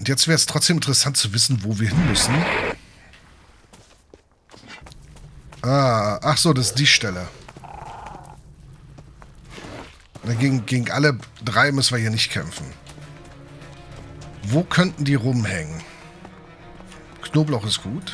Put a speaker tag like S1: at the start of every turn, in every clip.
S1: jetzt wäre es trotzdem interessant zu wissen, wo wir hin müssen. Ach so, das ist die Stelle. Gegen alle drei müssen wir hier nicht kämpfen. Wo könnten die rumhängen? Knoblauch ist gut.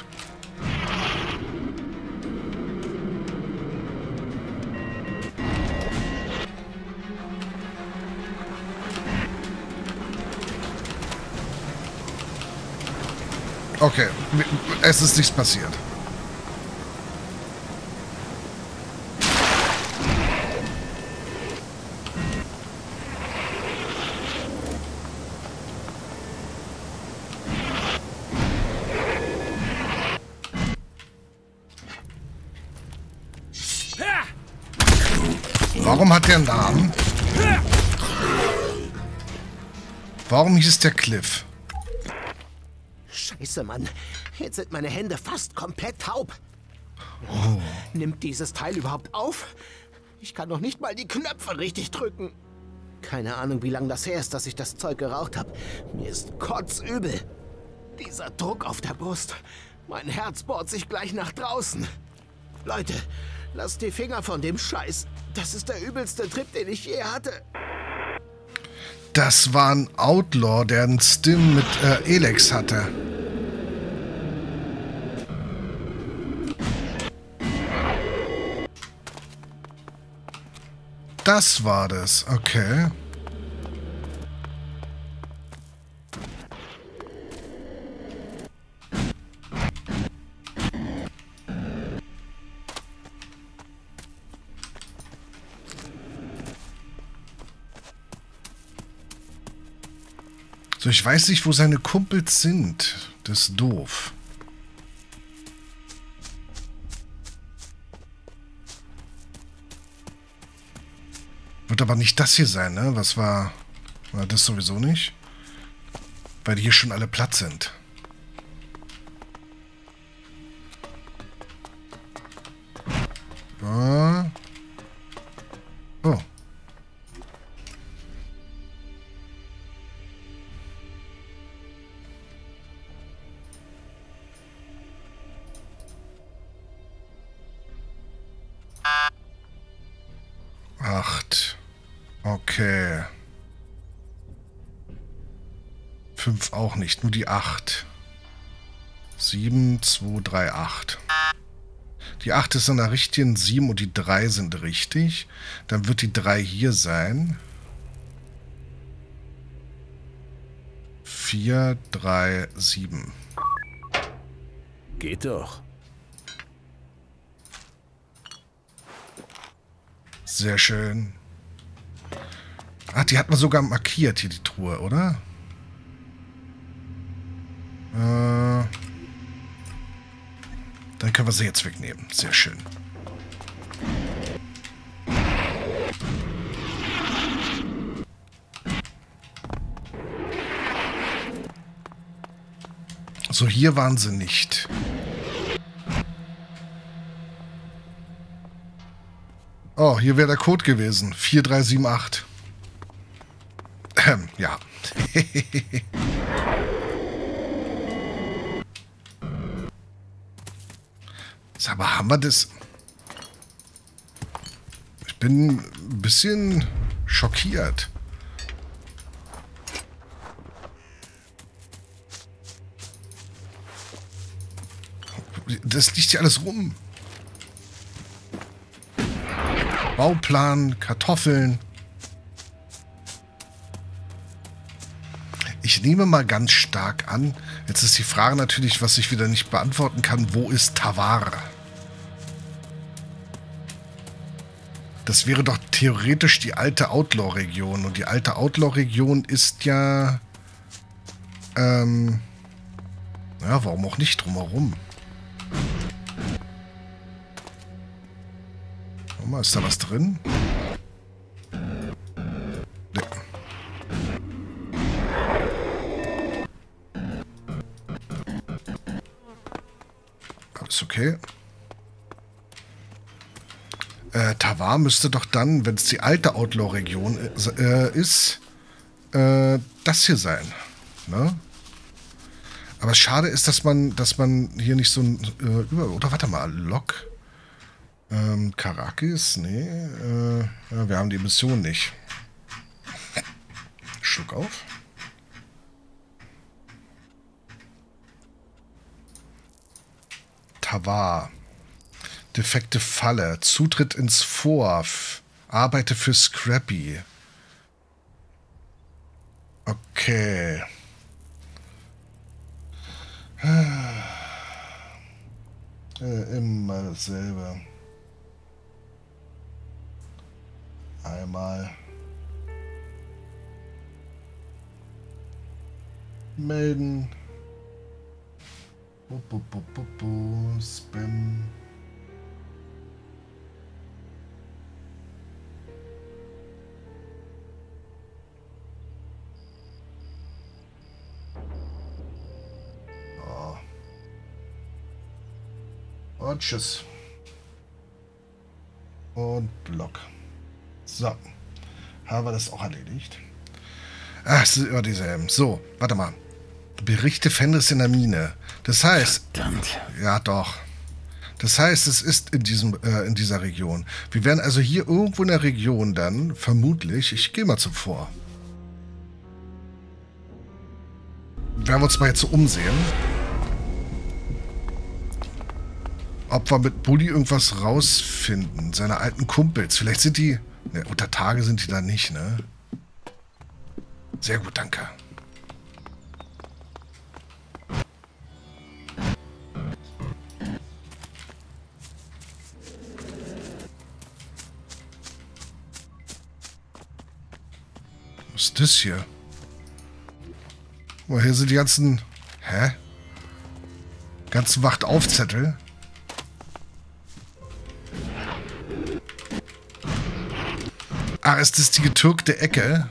S1: Okay, es ist nichts passiert. Warum hat der einen Namen? Warum hieß der Cliff?
S2: Scheiße, Mann. Jetzt sind meine Hände fast komplett taub. Nimmt dieses Teil überhaupt auf? Ich kann noch nicht mal die Knöpfe richtig drücken. Keine Ahnung, wie lange das her ist, dass ich das Zeug geraucht habe. Mir ist kotzübel. Dieser Druck auf der Brust. Mein Herz bohrt sich gleich nach draußen. Leute, lasst die Finger von dem Scheiß. Das ist der übelste Trip, den ich je hatte.
S1: Das war ein Outlaw, der einen Stim mit Elex hatte. Das war das, okay. So, ich weiß nicht, wo seine Kumpels sind. Das ist doof. Wird aber nicht das hier sein, ne? Was war das sowieso nicht? Weil die hier schon alle platt sind. Oh. Acht. Okay. 5 auch nicht, nur die 8. 7, 2, 3, 8. Die 8 ist an der richtigen, 7 und die 3 sind richtig. Dann wird die 3 hier sein. 4, 3, 7.
S3: Geht doch.
S1: Sehr schön. Ach, die hat man sogar markiert, hier die Truhe, oder? Dann können wir sie jetzt wegnehmen. Sehr schön. So, hier waren sie nicht. Oh, hier wäre der Code gewesen. 4378. Ja. Aber haben wir das... Ich bin ein bisschen schockiert. Das liegt hier alles rum. Bauplan, Kartoffeln. Ich nehme mal ganz stark an, jetzt ist die Frage natürlich, was ich wieder nicht beantworten kann, wo ist Tavar? Das wäre doch theoretisch die alte Outlaw-Region. Und die alte Outlaw-Region ist ja... ja, warum auch nicht drumherum? Guck mal, ist da was drin? Nee. Alles okay. Tavar müsste doch dann, wenn es die alte Outlaw-Region ist, das hier sein. Ne? Aber schade ist, dass man hier nicht so ein oder warte mal, Lok. Karakis? Nee. Ja, wir haben die Mission nicht. Schluck auf. Tavar. Defekte Falle. Zutritt ins Fort. Arbeite für Scrappy. Okay. Immer dasselbe. Einmal. Melden. Spam. Oh. Und tschüss. Und Block. So. Haben wir das auch erledigt? Ach, es sind immer dieselben. So, warte mal. Berichte Fenris in der Mine. Das heißt...
S3: Verdammt.
S1: Ja, doch. Das heißt, es ist in dieser Region. Wir werden also hier irgendwo in der Region dann, vermutlich, ich gehe mal zum Vor. Werden wir uns mal jetzt so umsehen. Ob wir mit Bulli irgendwas rausfinden. Seine alten Kumpels. Vielleicht sind die... Ne, unter Tage sind die da nicht, ne? Sehr gut, danke. Was ist das hier? Oh, hier sind die ganzen... Hä? Ganzen Wachtaufzettel. Ah, ist das die getürkte Ecke?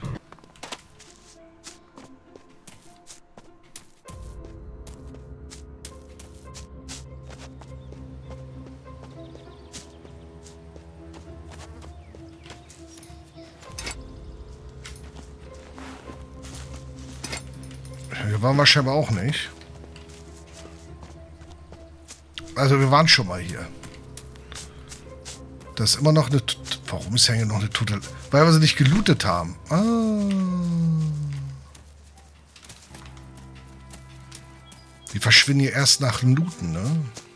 S1: Hier waren wir scheinbar auch nicht. Also wir waren schon mal hier. Das ist immer noch eine... Warum ist hier noch eine Total... Weil wir sie nicht gelootet haben. Ah. Die verschwinden hier erst nach dem Looten, ne?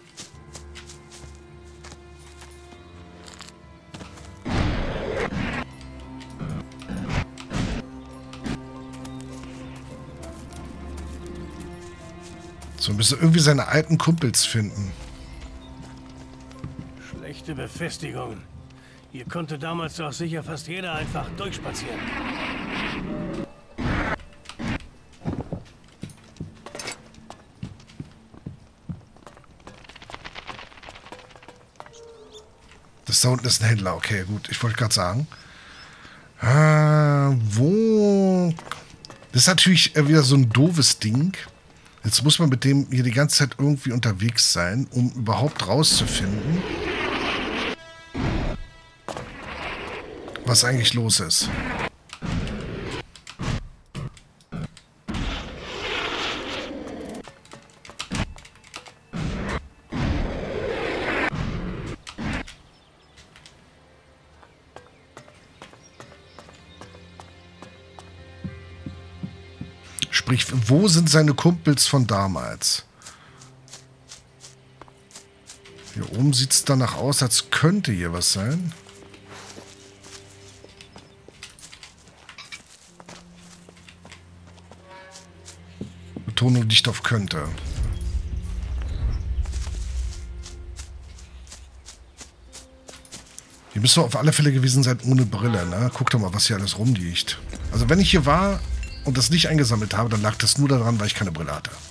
S1: So, müssen irgendwie seine alten Kumpels finden.
S3: Schlechte Befestigung. Hier konnte damals doch sicher fast jeder einfach durchspazieren.
S1: Das da unten ist ein Händler. Okay, gut. Ich wollte gerade sagen. Wo... Das ist natürlich wieder so ein doofes Ding. Jetzt muss man mit dem hier die ganze Zeit irgendwie unterwegs sein, um überhaupt rauszufinden, was eigentlich los ist. Sprich, wo sind seine Kumpels von damals? Hier oben sieht es danach aus, als könnte hier was sein. Betonung nicht auf könnte. Hier müssen wir auf alle Fälle gewesen sein ohne Brille, ne? Guck doch mal, was hier alles rumliegt. Also wenn ich hier war und das nicht eingesammelt habe, dann lag das nur daran, weil ich keine Brille hatte.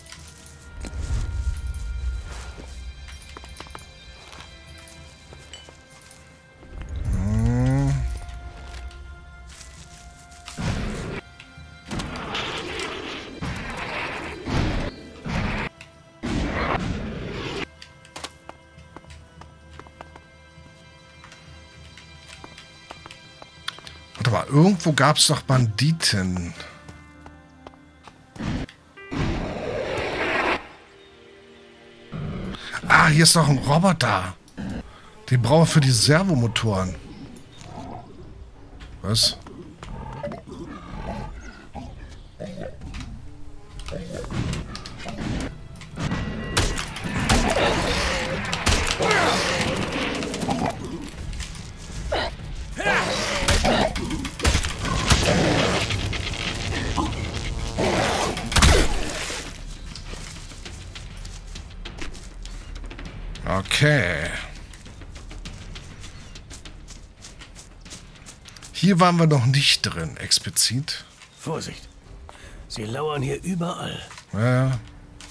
S1: Warte mal, irgendwo gab es doch Banditen. Ah, hier ist noch ein Roboter. Den brauchen wir für die Servomotoren. Was? Okay. Hier waren wir noch nicht drin, explizit.
S3: Vorsicht. Sie lauern hier überall.
S1: Ja.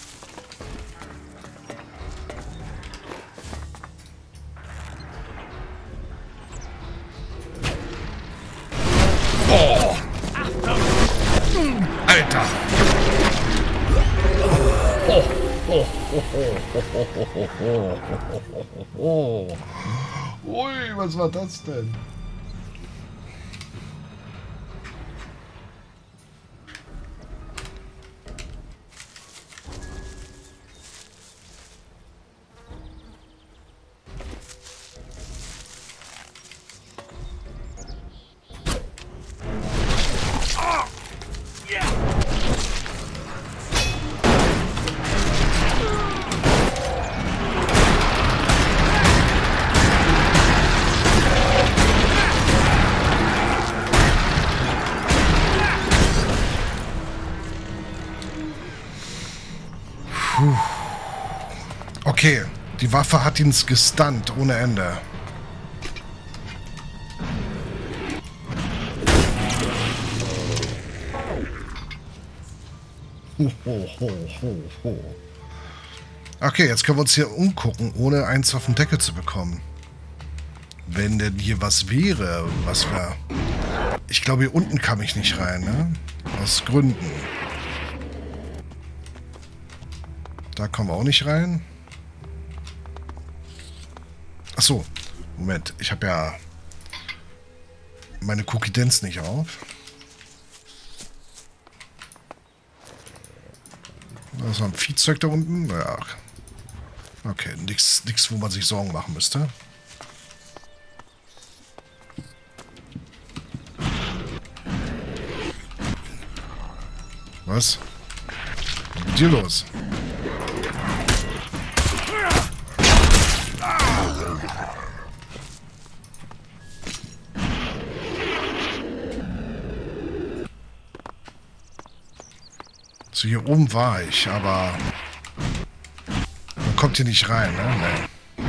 S1: Oh! Alter! Ui, was war das denn? Okay, die Waffe hat ihn gestunt ohne Ende. Okay, jetzt können wir uns hier umgucken, ohne eins auf den Deckel zu bekommen. Wenn denn hier was wäre, was wir... Ich glaube, hier unten kam ich nicht rein, ne? Aus Gründen. Da kommen wir auch nicht rein. Achso, Moment. Ich habe ja meine Cookie-Dents nicht auf. Da ist noch ein Viehzeug da unten. Ja. Okay, nichts, wo man sich Sorgen machen müsste. Was? Was ist mit dir los? So, hier oben war ich, aber man kommt hier nicht rein, ne? Nee.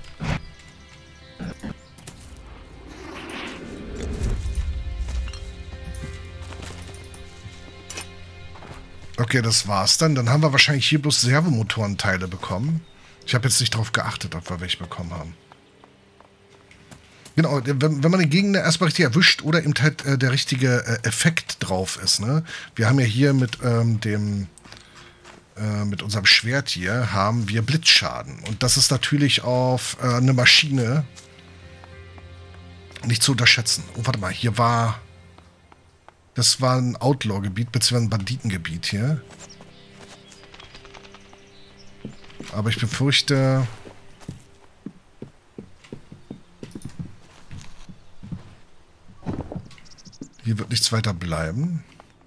S1: Okay, das war's dann. Dann haben wir wahrscheinlich hier bloß Servomotorenteile bekommen. Ich habe jetzt nicht darauf geachtet, ob wir welche bekommen haben. Genau, wenn man den Gegner erstmal richtig erwischt oder eben halt der richtige Effekt drauf ist, ne? Wir haben ja hier mit mit unserem Schwert hier haben wir Blitzschaden. Und das ist natürlich auf eine Maschine nicht zu unterschätzen. Oh, warte mal, hier war... Das war ein Outlaw-Gebiet, beziehungsweise ein Banditengebiet hier. Aber ich befürchte... Hier wird nichts weiter bleiben.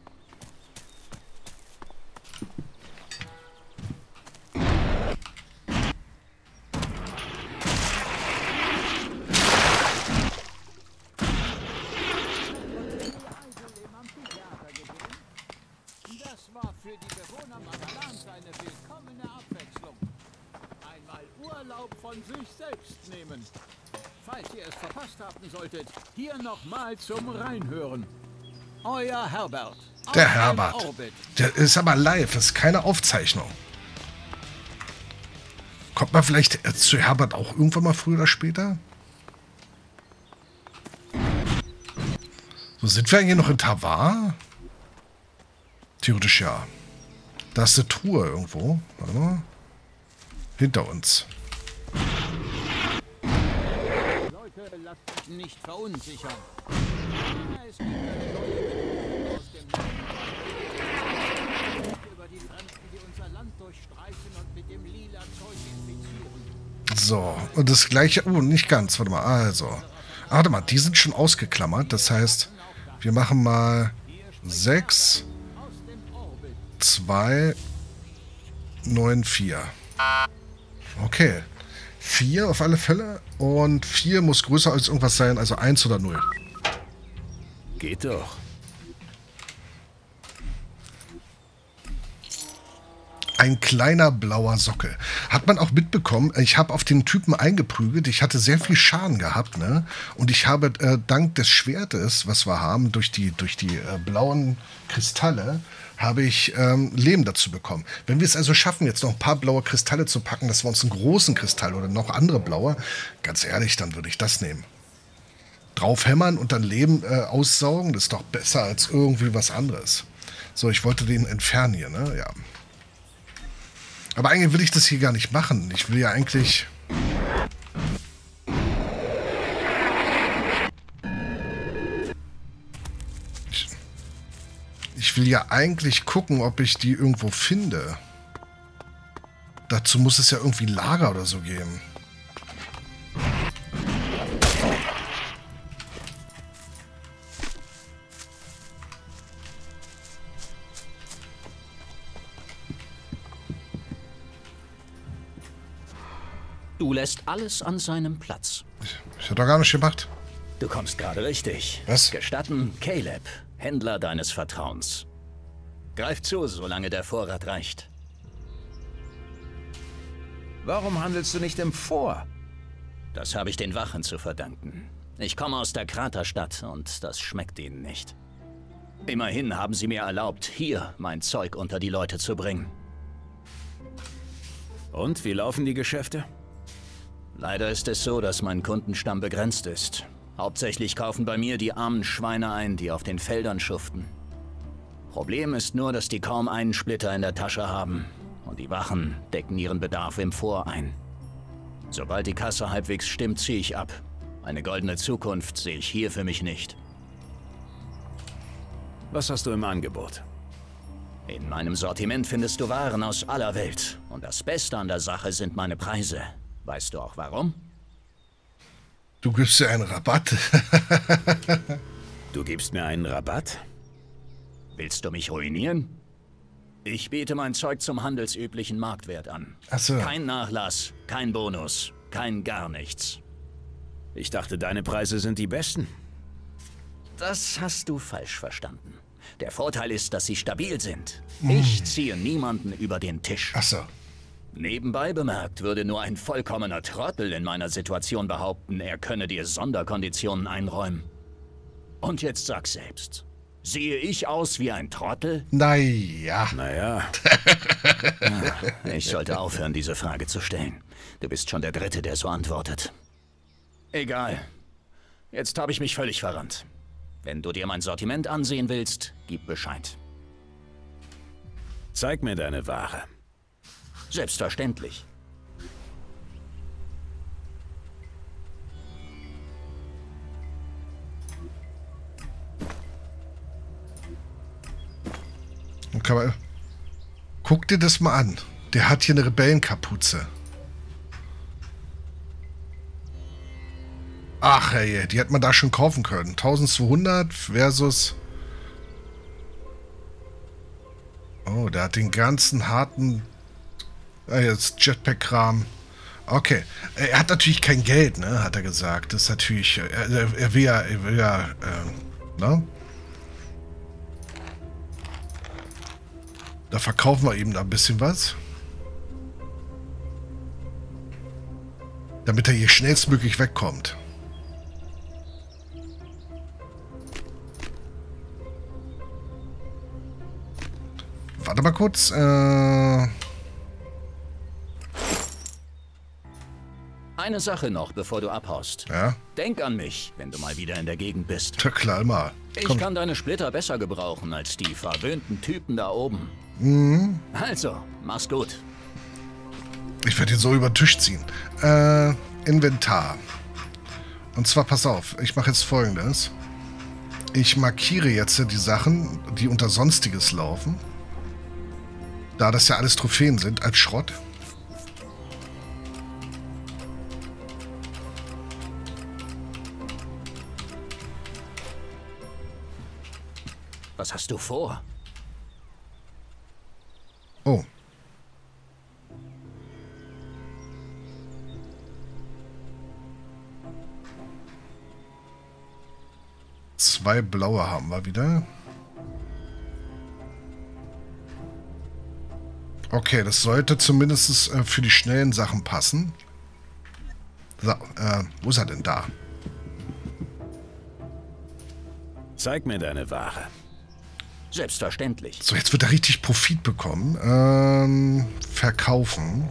S4: Das war für die Bewohner Magalans eine willkommene Abwechslung. Einmal Urlaub von sich selbst nehmen. Falls ihr es verpasst haben solltet, hier nochmal zum Reinhören. Euer Herbert.
S1: Der Herbert. Der ist aber live, das ist keine Aufzeichnung. Kommt man vielleicht zu Herbert auch irgendwann mal früher oder später? So, sind wir hier noch in Tavar? Theoretisch ja. Da ist eine Truhe irgendwo. Warte mal. Hinter uns.
S4: Leute, lasst euch nicht verunsichern. Es gibt eine neue aus dem über die Fremden, die unser Land durchstreifen und mit dem lila Zeug infizieren.
S1: So, und das gleiche... Oh, nicht ganz. Warte mal, also. Warte mal, die sind schon ausgeklammert. Das heißt, wir machen mal 6, 2, 9, 4. Okay. 4 auf alle Fälle. Und 4 muss größer als irgendwas sein, also 1 oder 0.
S4: Geht doch.
S1: Ein kleiner blauer Sockel. Hat man auch mitbekommen, ich habe auf den Typen eingeprügelt, ich hatte sehr viel Schaden gehabt, ne? Und ich habe dank des Schwertes, was wir haben, durch die blauen Kristalle, habe ich Leben dazu bekommen. Wenn wir es also schaffen, jetzt noch ein paar blaue Kristalle zu packen, dass wir uns einen großen Kristall oder noch andere blaue, ganz ehrlich, dann würde ich das nehmen. Draufhämmern und dann Leben aussaugen, das ist doch besser als irgendwie was anderes. So, ich wollte den entfernen hier, ne? Ja. Aber eigentlich will ich das hier gar nicht machen. Ich will ja eigentlich... Ich will ja eigentlich gucken, ob ich die irgendwo finde. Dazu muss es ja irgendwie ein Lager oder so geben.
S5: Du lässt alles an seinem Platz.
S1: Ich habe doch gar nicht gemacht.
S5: Du kommst gerade richtig.
S1: Was?
S5: Gestatten, Caleb, Händler deines Vertrauens. Greif zu, solange der Vorrat reicht.
S4: Warum handelst du nicht im Vor?
S5: Das habe ich den Wachen zu verdanken. Ich komme aus der Kraterstadt und das schmeckt ihnen nicht. Immerhin haben sie mir erlaubt, hier mein Zeug unter die Leute zu bringen.
S4: Und, wie laufen die Geschäfte?
S5: Leider ist es so, dass mein Kundenstamm begrenzt ist. Hauptsächlich kaufen bei mir die armen Schweine ein, die auf den Feldern schuften. Problem ist nur, dass die kaum einen Splitter in der Tasche haben. Und die Wachen decken ihren Bedarf im Vor ein. Sobald die Kasse halbwegs stimmt, ziehe ich ab. Eine goldene Zukunft sehe ich hier für mich nicht.
S4: Was hast du im Angebot?
S5: In meinem Sortiment findest du Waren aus aller Welt. Und das Beste an der Sache sind meine Preise. Weißt du auch warum?
S1: Du gibst dir einen Rabatt.
S4: Du gibst mir einen Rabatt?
S5: Willst du mich ruinieren? Ich biete mein Zeug zum handelsüblichen Marktwert an.
S1: Ach so.
S5: Kein Nachlass, kein Bonus, kein gar nichts.
S4: Ich dachte, deine Preise sind die besten.
S5: Das hast du falsch verstanden. Der Vorteil ist, dass sie stabil sind. Ich ziehe niemanden über den Tisch.
S1: Ach so.
S5: Nebenbei bemerkt würde nur ein vollkommener Trottel in meiner Situation behaupten, er könne dir Sonderkonditionen einräumen. Und jetzt sag selbst, sehe ich aus wie ein Trottel?
S1: Naja.
S5: Ich sollte aufhören, diese Frage zu stellen. Du bist schon der Dritte, der so antwortet. Egal. Jetzt habe ich mich völlig verrannt. Wenn du dir mein Sortiment ansehen willst, gib Bescheid.
S4: Zeig mir deine Ware.
S5: Selbstverständlich.
S1: Okay, guck dir das mal an. Der hat hier eine Rebellenkapuze. Ach ey, die hätte man da schon kaufen können. 1200 versus... Oh, der hat den ganzen harten... jetzt Jetpack-Kram. Okay. Er hat natürlich kein Geld, ne? Hat er gesagt. Das ist natürlich... Er will ja... ne? Da verkaufen wir ihm da ein bisschen was. Damit er hier schnellstmöglich wegkommt. Warte mal kurz.
S5: Eine Sache noch, bevor du abhaust.
S1: Ja?
S5: Denk an mich, wenn du mal wieder in der Gegend bist.
S1: Ja, klar, mal.
S5: Ich kann deine Splitter besser gebrauchen als die verwöhnten Typen da oben.
S1: Mhm.
S5: Also, mach's gut.
S1: Ich werde ihn so über den Tisch ziehen. Inventar. Und zwar, pass auf, ich mache jetzt Folgendes. Ich markiere jetzt die Sachen, die unter Sonstiges laufen. Da das ja alles Trophäen sind, als Schrott.
S5: Was hast du vor?
S1: Oh. Zwei blaue haben wir wieder. Okay, das sollte zumindest für die schnellen Sachen passen. So, wo ist er denn da?
S6: Zeig mir deine Ware.
S5: Selbstverständlich.
S1: So, jetzt wird er richtig Profit bekommen. Verkaufen.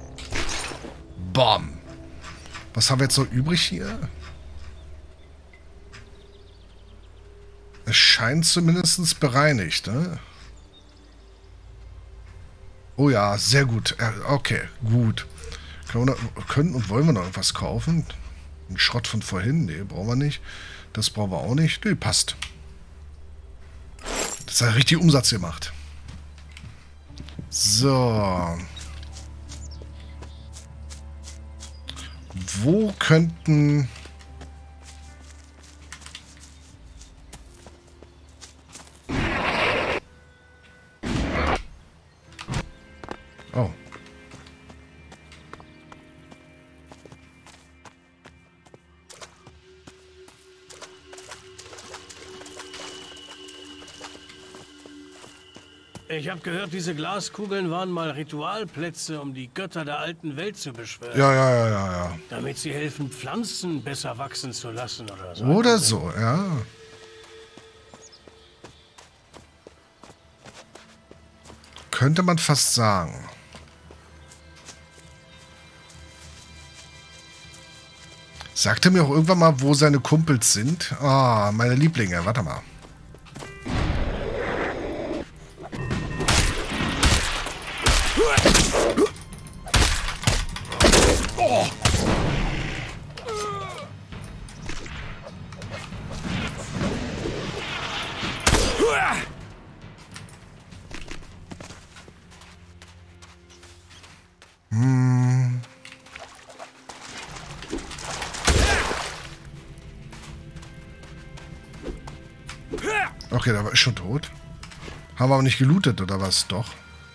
S1: Bam. Was haben wir jetzt noch übrig hier? Es scheint zumindest bereinigt, ne? Oh ja, sehr gut. Okay, gut. Können und wollen wir noch irgendwas kaufen? Ein Schrott von vorhin? Nee, brauchen wir nicht. Das brauchen wir auch nicht. Nee, passt. Das hat richtig Umsatz gemacht. So. Wo könnten... Oh.
S3: Ich habe gehört, diese Glaskugeln waren mal Ritualplätze, um die Götter der alten Welt zu beschwören.
S1: Ja.
S3: Damit sie helfen, Pflanzen besser wachsen zu lassen oder so.
S1: Oder so, ja. Könnte man fast sagen. Sagte mir auch irgendwann mal, wo seine Kumpels sind. Ah, meine Lieblinge. Warte mal. Okay, der ist schon tot. Haben wir aber nicht gelootet, oder was? Doch.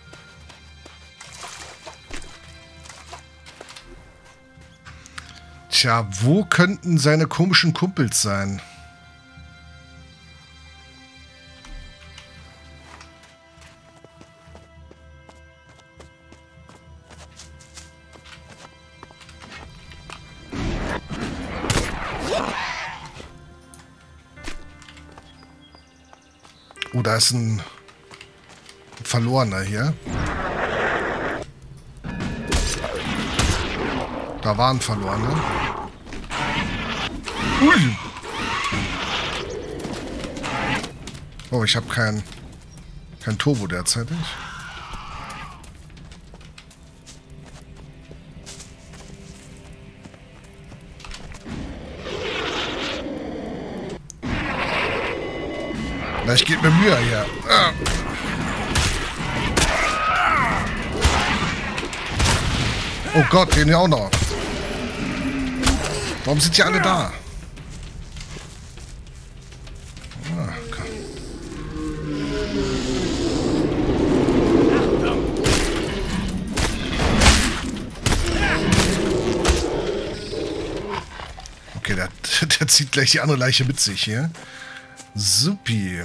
S1: Tja, wo könnten seine komischen Kumpels sein? Oh, da ist ein Verlorener hier. Da war ein Verlorener. Ui. Oh, ich habe kein Turbo derzeitig. Ich gebe mir Mühe hier. Oh Gott, den ja auch noch. Warum sind die alle da? Okay. Okay, der zieht gleich die andere Leiche mit sich hier. Supi.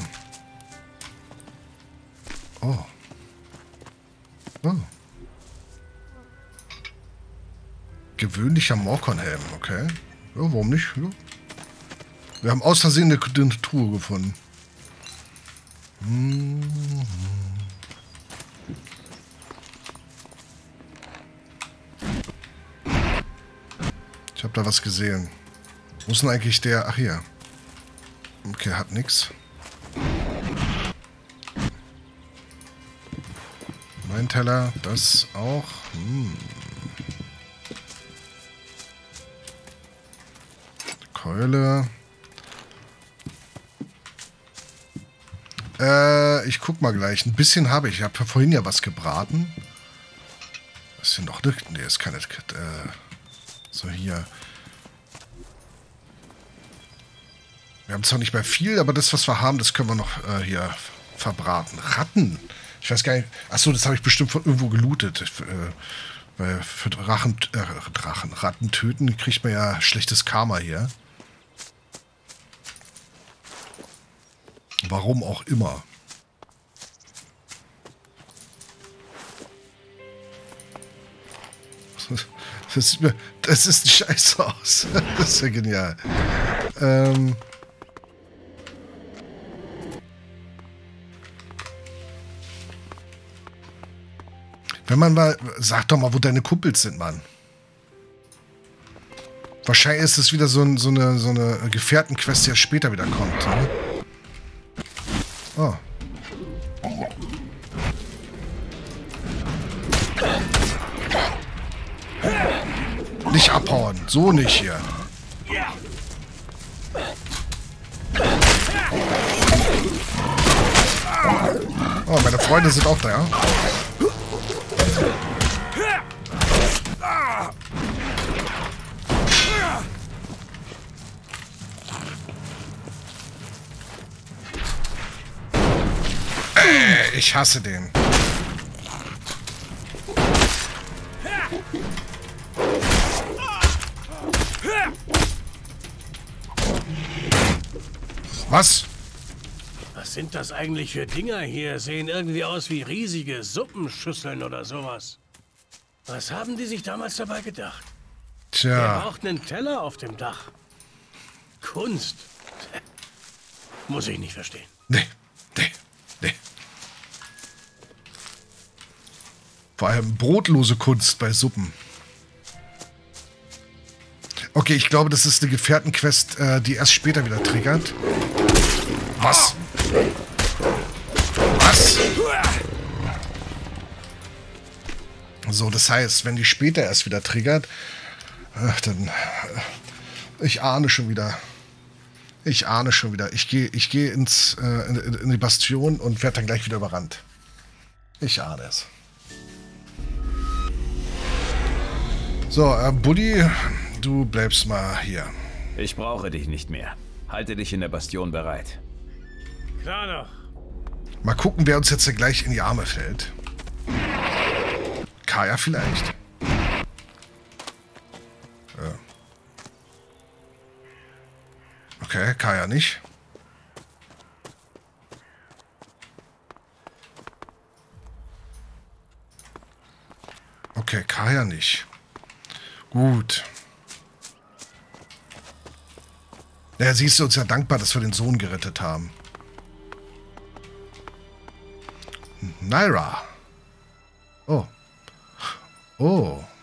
S1: Oh. Oh. Gewöhnlicher Morkonhelm, okay. Ja, warum nicht? Ja. Wir haben aus Versehen eine Truhe gefunden. Ich habe da was gesehen. Wo ist denn eigentlich der? Ach, hier. Okay, hat nix. Mein Teller, das auch. Keule. Ich guck mal gleich. Ein bisschen habe ich. Ich habe vorhin ja was gebraten. Was ist denn noch? Ne, ist keine. So, hier. Wir haben zwar nicht mehr viel, aber das, was wir haben, das können wir noch hier verbraten. Ratten. Ich weiß gar nicht. Achso, das habe ich bestimmt von irgendwo gelootet. Weil für Ratten töten kriegt man ja schlechtes Karma hier. Warum auch immer. Das sieht scheiße aus. Das ist ja genial. Wenn man mal... Sag doch mal, wo deine Kumpels sind, Mann. Wahrscheinlich ist es wieder so eine Gefährtenquest, die ja später wieder kommt. Ne? Oh. Nicht abhauen. So nicht hier. Oh, meine Freunde sind auch da, ja? Ich hasse den. Was?
S3: Was sind das eigentlich für Dinger hier? Sehen irgendwie aus wie riesige Suppenschüsseln oder sowas. Was haben die sich damals dabei gedacht?
S1: Tja.
S3: Wer braucht einen Teller auf dem Dach? Kunst. Muss ich nicht verstehen.
S1: Nee. Vor allem brotlose Kunst bei Suppen. Okay, ich glaube, das ist eine Gefährtenquest, die erst später wieder triggert. Was? Was? So, das heißt, wenn die später erst wieder triggert, dann... ich ahne schon wieder. Ich gehe in die Bastion und werde dann gleich wieder überrannt. Ich ahne es. So, Buddy, du bleibst mal hier.
S6: Ich brauche dich nicht mehr. Halte dich in der Bastion bereit.
S3: Klar doch.
S1: Mal gucken, wer uns jetzt gleich in die Arme fällt. Kaya vielleicht? Ja. Okay, Kaya nicht. Okay, Kaya nicht. Gut. Ja, sie ist uns ja dankbar, dass wir den Sohn gerettet haben. Naira. Oh. Oh.